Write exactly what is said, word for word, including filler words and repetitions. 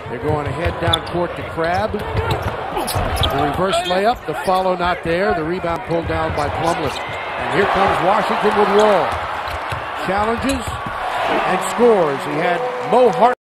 They're going ahead down court to Crabbe. The reverse layup, the follow not there. The rebound pulled down by Plumlee. And here comes Washington with Wall. Challenges and scores. He had Mo Hart.